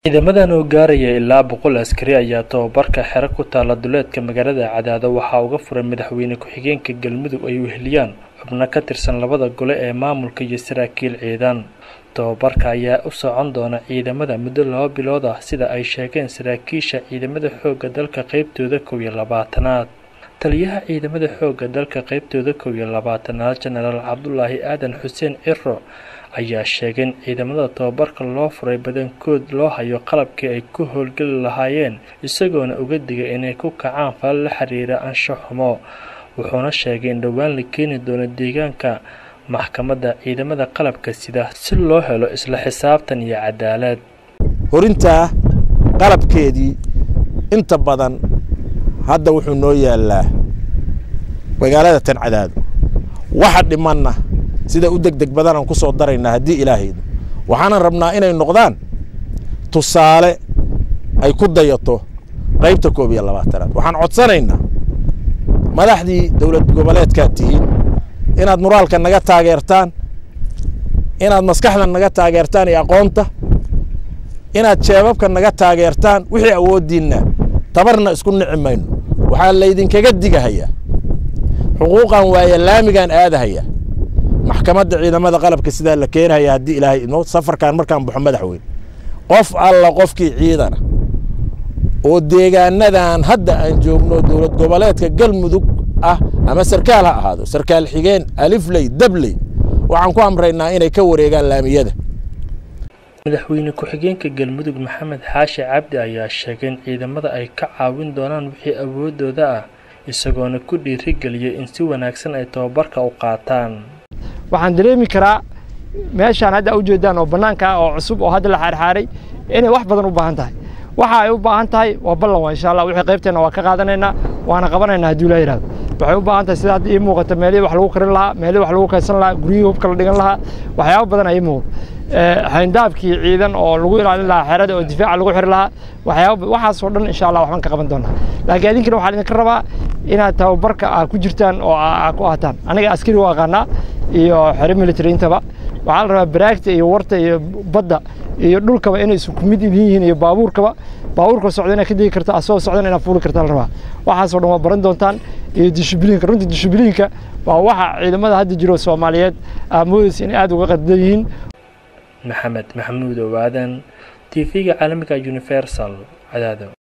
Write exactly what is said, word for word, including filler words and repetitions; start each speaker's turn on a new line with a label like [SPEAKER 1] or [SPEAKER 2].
[SPEAKER 1] ciidamadan oo gaaraya ilaa boqol askari ayaa tababarka xero ku taala duleedka magaalada Cadaado waxa uga furay madaxweyne ku-xigeenka Galmudug ay weheliyaan xubno ka tirsan labada gole ee maamulka iyo saraakiil ciidan. tababarka ayaa u socon doona ciidamada muddo laba bilood ah sida ay sheegeen saraakiisha ciidamada xoogga dalka qaybtooda kow iyo labaatanaad. taliyaha ciidamada xoogga dalka qaybtooda kow iyo labaatanaad Generaal Cabdullaahi Aadan Xuseen Cirro ayaa sheegay in ciidamada tababarka loo furay badankood loo hayo qalabkii ay ku howlgali lahaayeen isagoona uga digay inay ku kacaan fal la xiriira anshax xumo. wuxuuna sheegay in dhawaan la keeni doono deegaanka maxkamadda ciidamada qalabka sida si loo helo isla xisaabtan iyo cadaalad.
[SPEAKER 2] horinta qalabkeedii inta badan hadda wuxuu noo yaalaa magaalada tan Cadaado waxa dhimanna sida u degdeg badan aan ku soo darayna hadii Ilaahay waxaan rabnaa inay noqdaan tusaale ay ku dayato qaybta kow iyo labaatanaad. waxaan codsanaynaa madaxdii dawlad goboleedka tihiin inaad moraalka naga taageertaan, inaad maskaxda naga taageertaan iyo aqoonta, inaad jeebabka naga taageertaan wixii awoodiina tabarna isku nicmayno. waxaa la idin kaga digahaya xuquuqan waaya laamigan aadahaya maxkamadda ciidamada qalabka sida la keenaya hadii Ilaahay inoo safarkan markaan baxo madaxweyne qof alla qofkii ciidana oo deegaanadan hadda aan joogno dawlad goboleedka Galmudug ah ama sarkaal ha ahaado sarkaal xigeen alifley dabley waxaan ku amraynaa inay ka wareegaan laamiyada.
[SPEAKER 1] madaxweyne ku-xigeenka Galmudug Maxamed Xaashi Cabdi ayaa sheegay in ciidamada ay ka caawin doonaan wixii awoodooda ah isagoona ku dhiirigeliyay in si wanaagsan ay tababarka u qaataan.
[SPEAKER 3] waxaan dareemi karaa meeshaan hadda u jeedaan oo banaanka oo cusub oo hadda la xarxaaray inay wax badan u baahan tahay. waxa ay u baahan tahay waa ballan waa insha Allah wixii qaybteena waa ka qaadanaynaa waana qabanaynaa hadii la yiraahdo. waxay u baahan tahay sida hadda ii muuqata meelihii wax lagu karin lahaa, meelihii wax lagu kaydsan lahaa, guriyihii hubka la dhigan lahaa, waxyaabo badan ay muuqdo. ee hayndaabkii ciidan oo lagu ilaalin lahaa xerada oo difaac lagu xir lahaa waxyaabo waxaas oo dhan insha Allah waxaan ka qaban doonaa. laakiin idinkana waxaan idinka rabaa inaad tababarka aad ku jirtaan oo aad ku ahaataan. aniga askari waa aqaanaa iyo xero military intaba waxaan rabaa baraagta iyo warta iyo badda iyo dhulkaba inay isku mid yihiin iyo baabuurkaba baabuurka socdana ka digi karta asoo socdana inaad fuuli kartaa la rabaa. waxaas oo dhan waa baran doontaan iyo dishibliinka runtii dishibliinka waa waxa ciidamada hadda jiro Soomaaliyeed amoodis in aad uga qaddan yihiin.
[SPEAKER 1] maxamed maxamuud owaadan T V-ga caalamiga Universal Cadaado.